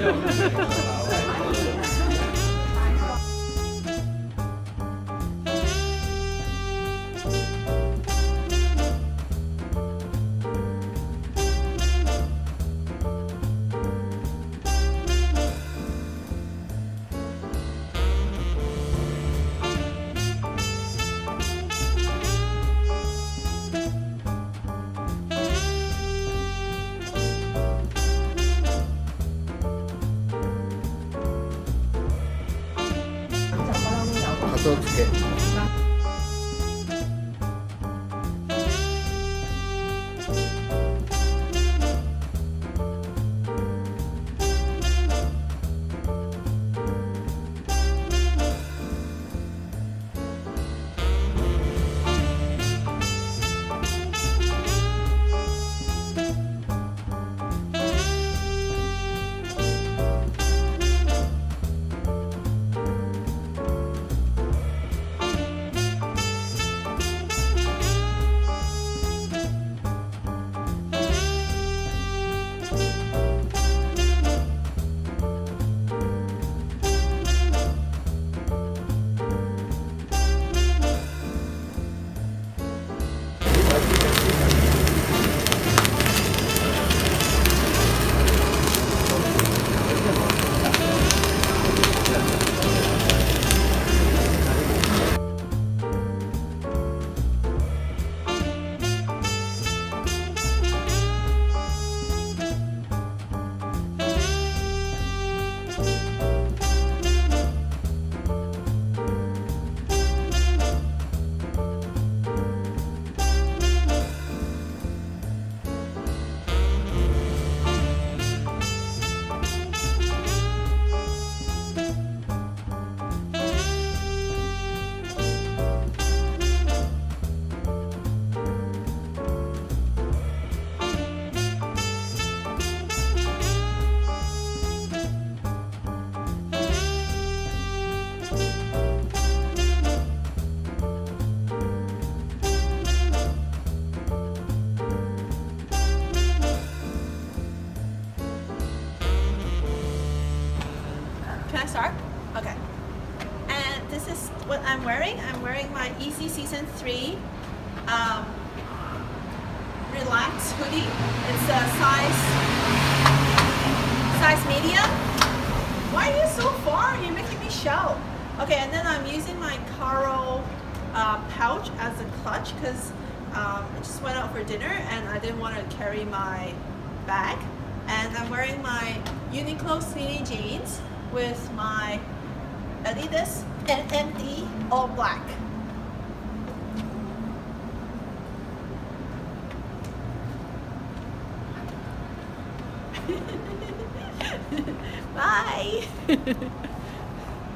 가서 두 개. Can I start? Okay. And this is what I'm wearing. I'm wearing my EC Season 3 Relax hoodie. It's a size medium. Why are you so far? You're making me shout. Okay, and then I'm using my Caro pouch as a clutch because I just went out for dinner and I didn't want to carry my bag. And I'm wearing my Uniqlo skinny jeans with my Adidas NMD all black. Bye!